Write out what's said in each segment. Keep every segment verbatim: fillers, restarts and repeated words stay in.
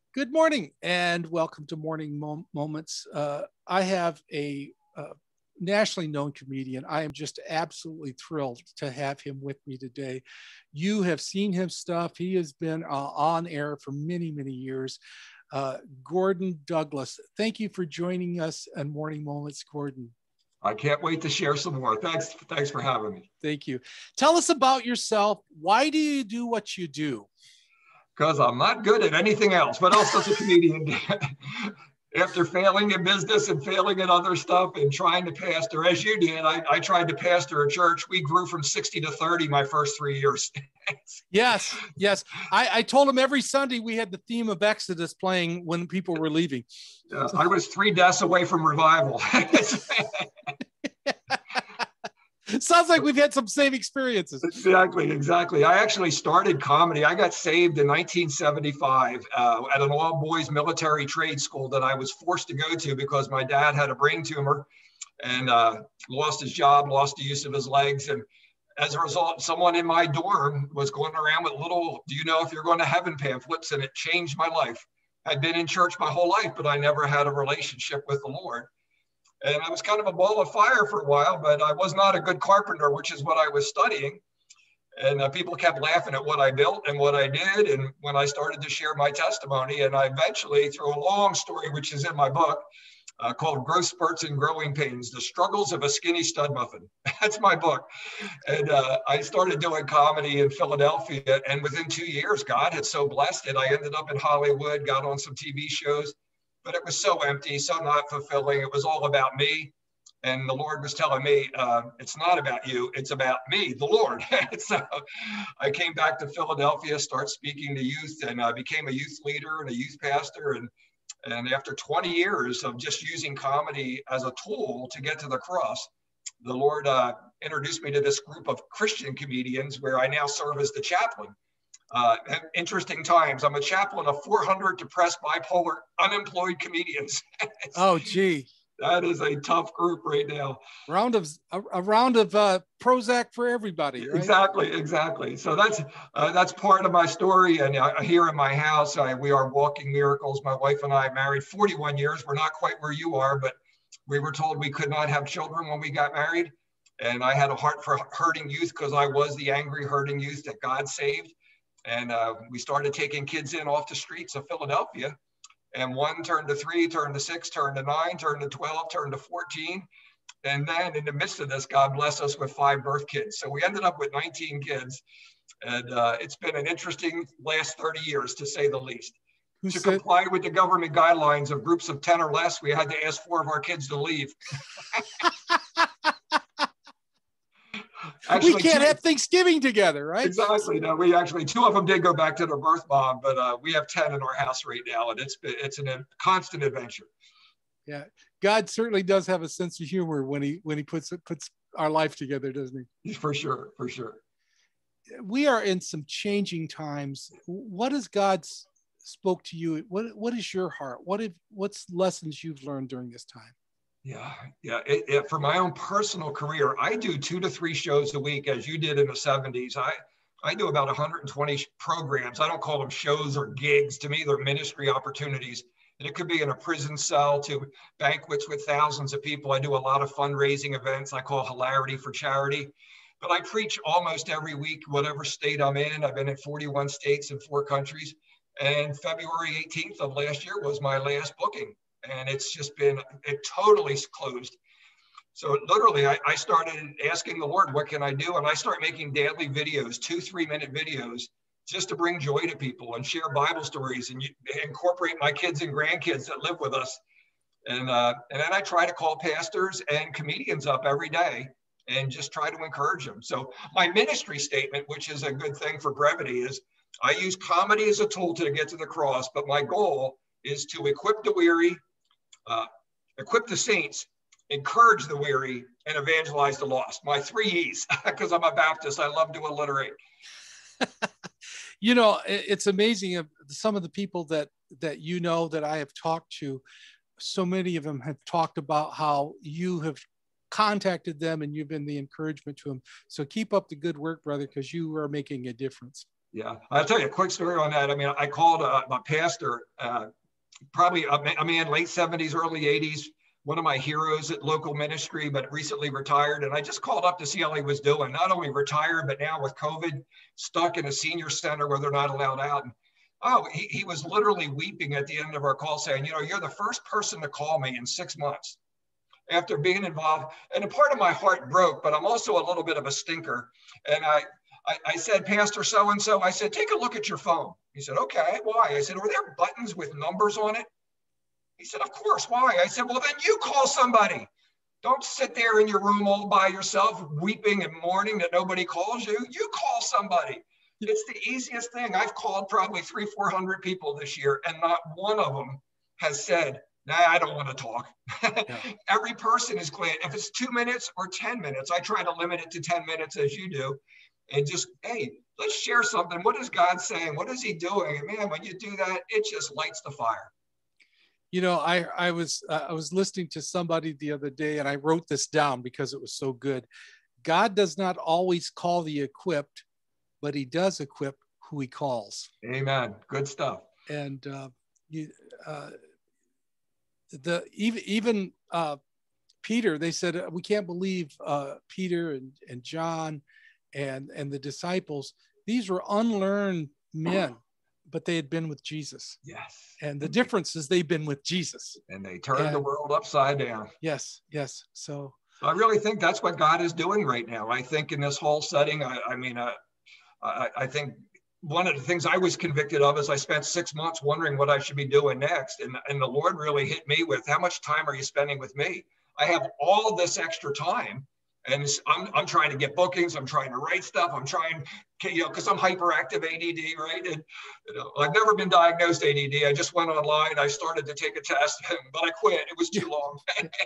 Good morning and welcome to Morning Mom- Moments. Uh, I have a uh, nationally known comedian. I am just absolutely thrilled to have him with me today. You have seen his stuff. He has been uh, on air for many, many years. Uh, Gordon Douglas, thank you for joining us on Morning Moments, Gordon. I can't wait to share some more. Thanks, thanks for having me. Thank you. Tell us about yourself. Why do you do what you do? Because I'm not good at anything else. What else does a comedian do? After failing in business and failing in other stuff and trying to pastor, as you did, I, I tried to pastor a church. We grew from sixty to thirty my first three years. Yes, yes. I, I told him every Sunday we had the theme of Exodus playing when people were leaving. Yeah, I was three deaths away from revival. Sounds like we've had some same experiences. Exactly, exactly. I actually started comedy. I got saved in nineteen seventy-five uh, at an all-boys military trade school that I was forced to go to because my dad had a brain tumor and uh, lost his job, lost the use of his legs. And as a result, someone in my dorm was going around with little, do you know if you're going to heaven pamphlets? And it changed my life. I'd been in church my whole life, but I never had a relationship with the Lord. And I was kind of a ball of fire for a while, but I was not a good carpenter, which is what I was studying. And uh, people kept laughing at what I built and what I did. And when I started to share my testimony, and I eventually, through a long story, which is in my book, uh, called Growth Spurts and Growing Pains, The Struggles of a Skinny Stud Muffin. That's my book. And uh, I started doing comedy in Philadelphia. And within two years, God had so blessed it. I ended up in Hollywood, got on some T V shows. But it was so empty, so not fulfilling. It was all about me. And the Lord was telling me, uh, it's not about you, it's about me, the Lord. So I came back to Philadelphia, started speaking to youth, and I became a youth leader and a youth pastor. And, and after twenty years of just using comedy as a tool to get to the cross, the Lord uh, introduced me to this group of Christian comedians where I now serve as the chaplain. Uh, interesting times. I'm a chaplain of four hundred depressed, bipolar, unemployed comedians. Oh, gee. That is a tough group right now. Round of a, a round of uh, Prozac for everybody, right? Exactly, exactly. So that's uh, that's part of my story. And uh, here in my house, I, we are walking miracles. My wife and I married forty-one years. We're not quite where you are, but we were told we could not have children when we got married. And I had a heart for hurting youth because I was the angry, hurting youth that God saved. And uh, we started taking kids in off the streets of Philadelphia. And one turned to three, turned to six, turned to nine, turned to twelve, turned to fourteen. And then in the midst of this, God blessed us with five birth kids. So we ended up with nineteen kids. And uh, it's been an interesting last thirty years, to say the least. Who to said- comply with the government guidelines of groups of ten or less, we had to ask four of our kids to leave. Actually, we can't two, have Thanksgiving together, right? Exactly. No, we actually, two of them did go back to their birth mom, but uh, we have ten in our house right now, and it's it's an, a constant adventure. Yeah, God certainly does have a sense of humor when he when he puts puts our life together, doesn't he? For sure, for sure. We are in some changing times. What has God spoke to you? What what is your heart? What have what's lessons you've learned during this time? Yeah, yeah. It, it, for my own personal career, I do two to three shows a week, as you did in the seventies. I, I do about one hundred twenty programs. I don't call them shows or gigs. To me, they're ministry opportunities. And it could be in a prison cell to banquets with thousands of people. I do a lot of fundraising events I call Hilarity for Charity. But I preach almost every week, whatever state I'm in. I've been in forty-one states and four countries. And February eighteenth of last year was my last booking. And it's just been, it totally closed. So literally, I, I started asking the Lord, what can I do? And I started making daily videos, two, three minute videos, just to bring joy to people and share Bible stories and incorporate my kids and grandkids that live with us. And, uh, and then I try to call pastors and comedians up every day and just try to encourage them. So my ministry statement, which is a good thing for brevity, is I use comedy as a tool to get to the cross, but my goal is to equip the weary, Uh, equip the saints, encourage the weary, and evangelize the lost. My three E's, because I'm a Baptist. I love to alliterate. You know, it's amazing. Some of the people that that you know that I have talked to, so many of them have talked about how you have contacted them and you've been the encouragement to them. So keep up the good work, brother, because you are making a difference. Yeah, I'll tell you a quick story on that. I mean, I called uh, my pastor, uh, probably a, a man, late seventies, early eighties, one of my heroes at local ministry, but recently retired. And I just called up to see how he was doing. Not only retired, but now with COVID, stuck in a senior center where they're not allowed out. And, oh, he, he was literally weeping at the end of our call saying, you know, you're the first person to call me in six months after being involved. And a part of my heart broke, but I'm also a little bit of a stinker. And I, I, I said, Pastor so-and-so, I said, take a look at your phone. He said, okay, why? I said, were there buttons with numbers on it? He said, of course, why? I said, well, then you call somebody. Don't sit there in your room all by yourself, weeping and mourning that nobody calls you. You call somebody. It's the easiest thing. I've called probably three, four hundred people this year, and not one of them has said, nah, I don't want to talk. Yeah. Every person is glad. If it's two minutes or ten minutes, I try to limit it to ten minutes as you do. And just, hey, let's share something. What is God saying? What is he doing? And man, when you do that, it just lights the fire. You know, I, I was uh, I was listening to somebody the other day, and I wrote this down because it was so good. God does not always call the equipped, but he does equip who he calls. Amen. Good stuff. And uh, you, uh, the even even uh, Peter, they said, we can't believe uh, Peter and, and John and, and the disciples. These were unlearned men, but they had been with Jesus. Yes. And the difference is they've been with Jesus. And they turned and, the world upside down. Yes, yes. So I really think that's what God is doing right now. I think in this whole setting, I, I mean, uh, I, I think one of the things I was convicted of is I spent six months wondering what I should be doing next. And, and the Lord really hit me with, how much time are you spending with me? I have all this extra time. And I'm, I'm trying to get bookings. I'm trying to write stuff. I'm trying, you know, because I'm hyperactive A D D, right? And you know, I've never been diagnosed A D D. I just went online. I started to take a test, but I quit. It was too long.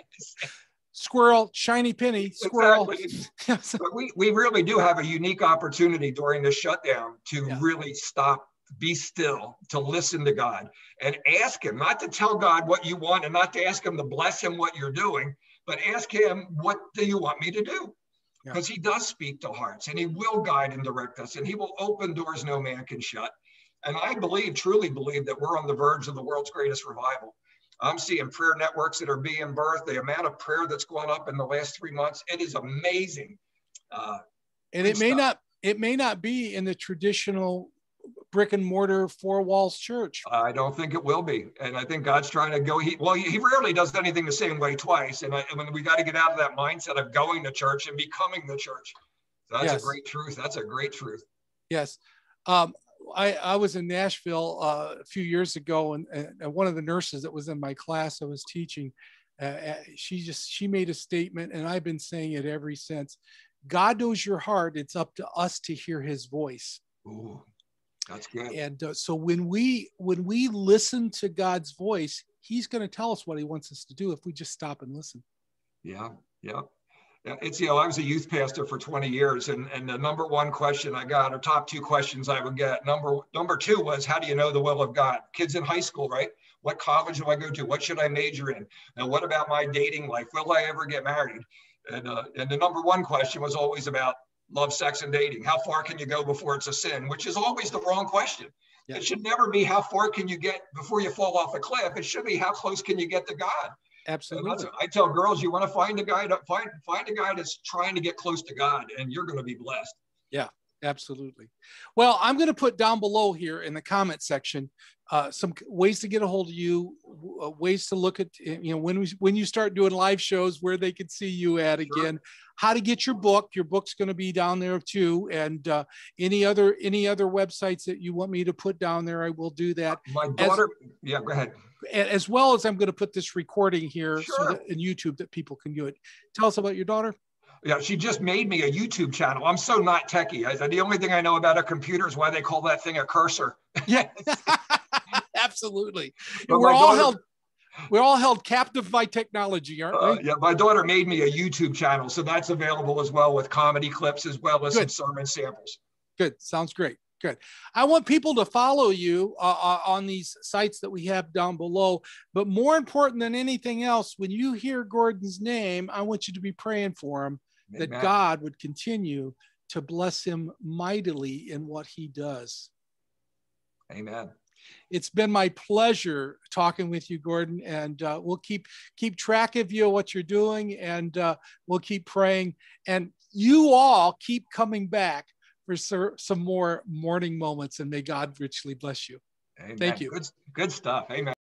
Squirrel, shiny penny, squirrel. Exactly. But we, we really do have a unique opportunity during this shutdown to yeah. really stop, be still, to listen to God and ask him, not to tell God what you want and not to ask him to bless him what you're doing, but ask him, what do you want me to do? Because yeah. he does speak to hearts, and he will guide and direct us, and he will open doors no man can shut. And I believe, truly believe, that we're on the verge of the world's greatest revival. I'm seeing prayer networks that are being birthed, the amount of prayer that's gone up in the last three months. It is amazing. Uh, and it may stuff. not, it may not be in the traditional brick and mortar four walls church. I don't think it will be. And I think God's trying to go, he, well, he, he rarely does anything the same way twice. And, I, and when we got to get out of that mindset of going to church and becoming the church. So that's yes. a great truth. That's a great truth. Yes. Um, I, I was in Nashville uh, a few years ago, and, and one of the nurses that was in my class I was teaching, uh, she just, she made a statement, and I've been saying it ever since. God knows your heart. It's up to us to hear his voice. Ooh. That's good. And uh, so when we when we listen to God's voice, he's going to tell us what he wants us to do if we just stop and listen. Yeah, yeah. yeah. It's, you know, I was a youth pastor for twenty years, and, and the number one question I got, or top two questions I would get, number number two was, how do you know the will of God? Kids in high school, right? What college do I go to? What should I major in? And what about my dating life? Will I ever get married? And uh, and the number one question was always about love, sex, and dating. How far can you go before it's a sin? Which is always the wrong question. Yeah. It should never be how far can you get before you fall off a cliff. It should be how close can you get to God. Absolutely. I tell girls, you want to find a guy to find find a guy that's trying to get close to God, and you're going to be blessed. Yeah, absolutely. Well, I'm going to put down below here in the comment section uh, some ways to get a hold of you, uh, ways to look at, you know, when we when you start doing live shows, where they can see you at again. Sure. How to get your book. Your book's going to be down there too. And uh, any other any other websites that you want me to put down there, I will do that. My daughter, as, yeah, go ahead. As well as I'm going to put this recording here sure. so that in YouTube that people can do it. Tell us about your daughter. Yeah, she just made me a YouTube channel. I'm so not techie. I, the only thing I know about a computer is why they call that thing a cursor. Yeah, absolutely. But we're all daughter, held. We're all held captive by technology, aren't we? Uh, yeah, my daughter made me a YouTube channel, so that's available as well with comedy clips as well as Good. some sermon samples. Good. Sounds great. Good. I want people to follow you uh, on these sites that we have down below. But more important than anything else, when you hear Gordon's name, I want you to be praying for him, Amen. That God would continue to bless him mightily in what he does. Amen. It's been my pleasure talking with you, Gordon, and uh, we'll keep keep track of you, what you're doing, and uh, we'll keep praying. And you all keep coming back for some more morning moments, and may God richly bless you. Amen. Thank you. Good, good stuff. Amen.